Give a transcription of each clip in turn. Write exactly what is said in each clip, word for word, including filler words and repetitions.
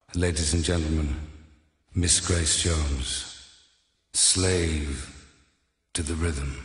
Ladies and gentlemen, Miss Grace Jones, slave to the rhythm.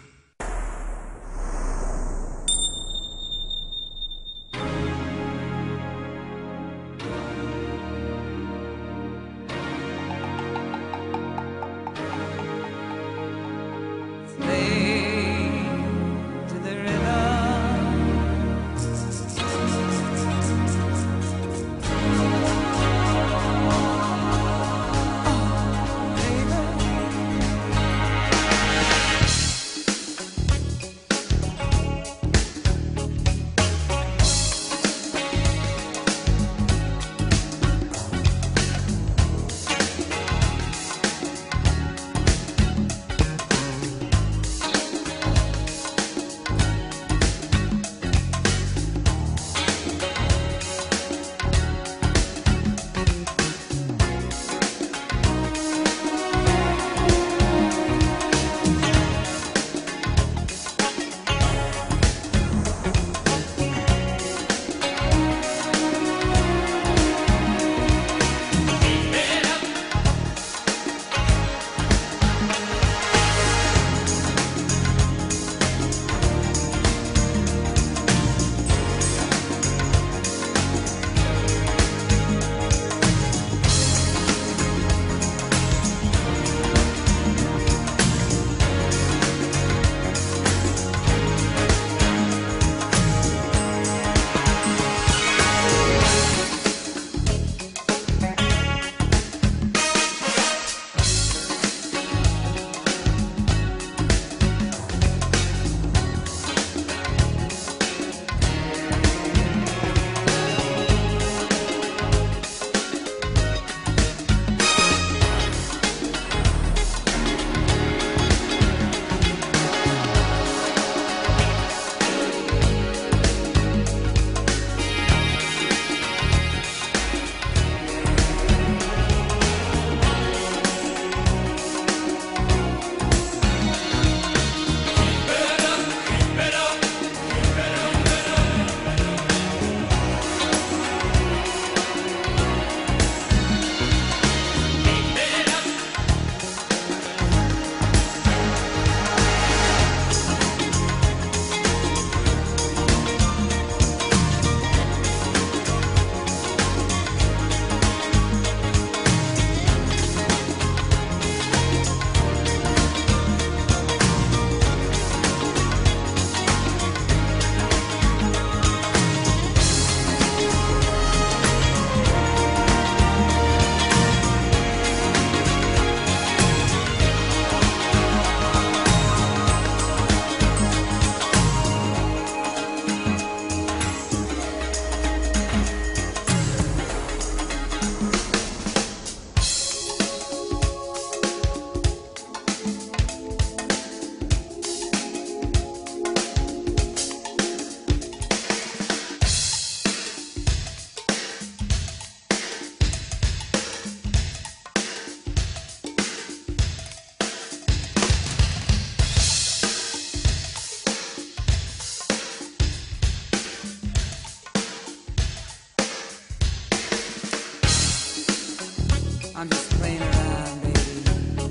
I'm just playing around, baby.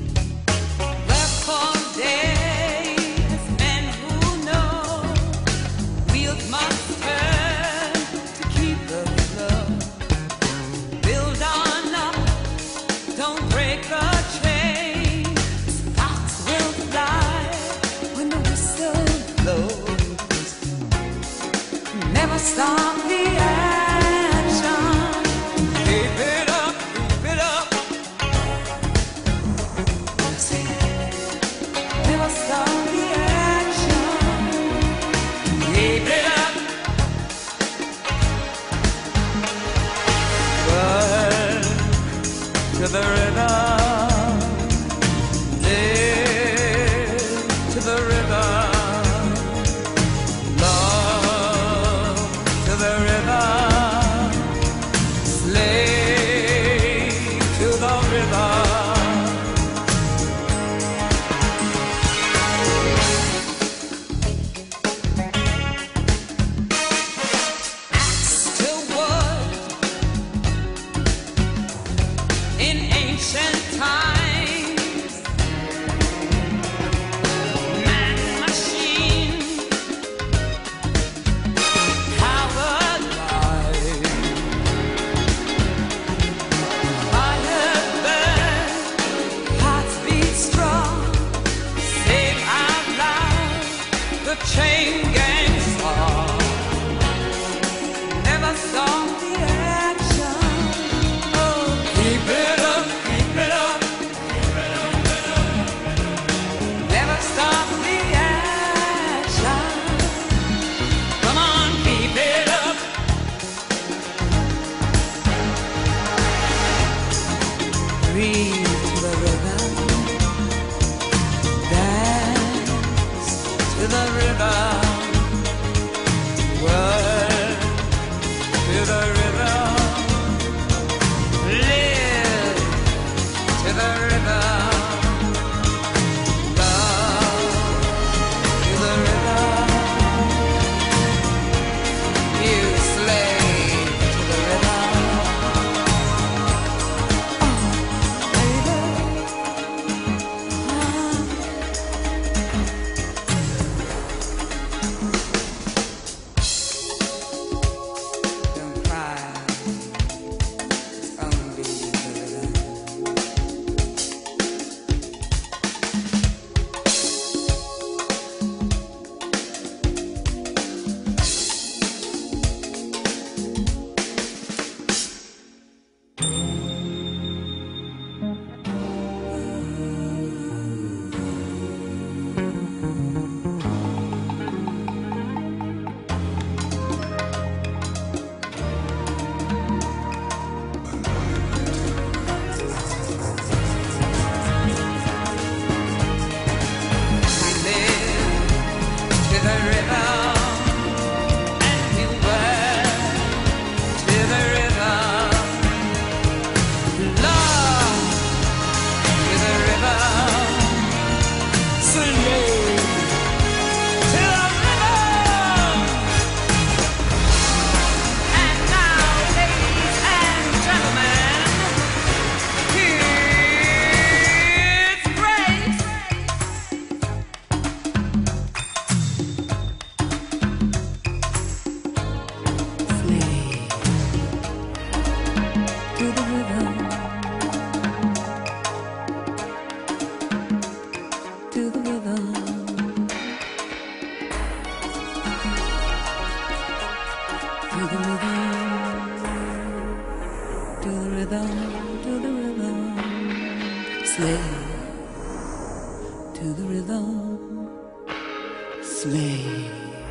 Left for days, men who know wheels must turn to keep the flow. Build on up, don't break the chain. Sparks will fly when the whistle blows. Never stop the action. Keep it up, keep it up. Never stop the action. Keep it up. Work to the rhythm. Live to the rhythm. Love to the rhythm. Slave to the rhythm. Axe to wood, ancient times, man, machine, powered by fire burn, hearts beat strong, sing out loud the chain gang song. Never saw the action. Oh, keep it up, keep it up, keep it up, keep it up. Never stop the action. Come on, keep it up. Breathe to the rhythm, dance to the rhythm. Work to the rhythm, live to the rhythm, love to the rhythm, you slave to the rhythm. Oh, baby, don't cry, it's only the rhythm. We live to the rhythm, and we work to the rhythm. Love to the rhythm, slave to the rhythm. And now, ladies and gentlemen, here's Grace. Slave to the rhythm, to the rhythm, to the rhythm, to the rhythm, to the rhythm. Slave to the rhythm, slave.